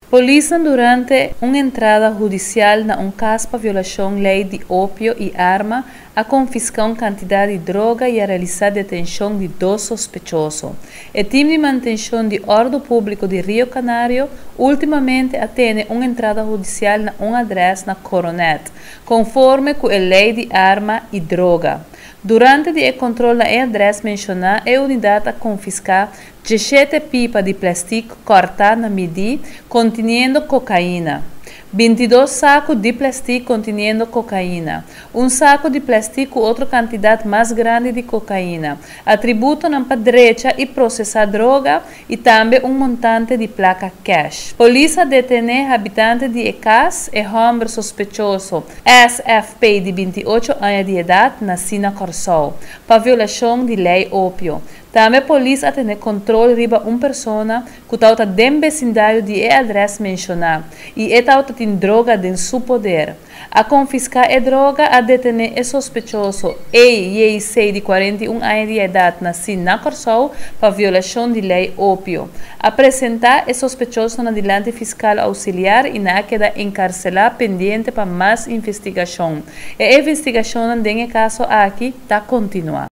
Polícia, durante uma entrada judicial na um caso para violação da lei de ópio e arma, a confiscar uma quantidade de droga e a realizar detenção de 2 sospechosos. O time de manutenção de ordem público de Rio Canário ultimamente atende uma entrada judicial na um adresse na Coronet, conforme com a lei de arma e droga. Durante o controle da adresse mencionada, a unidade a confiscar 17 pipas de plástico cortadas na medida contendo cocaína, 22 sacos de plástico contendo cocaína, um saco de plástico outra quantidade mais grande de cocaína, atributo na direita e processar droga e também um montante de placa cash. Polícia detém habitante de casa e homem sospechoso SFP de 28 anos de idade na Sina Corsol, para violação de lei ópio. Também a polícia atende controle riba uma pessoa que está dentro vecindário de adresse mencionada e está tem droga em seu poder. A confiscar a droga, a detener o sospechoso EIC de 41 anos de idade nascido na Corsol para violação de lei ópio. Apresentar o sospechoso na diante fiscal auxiliar e na queda encarcelar pendente para mais investigação. A investigação nesse caso aqui está continuando.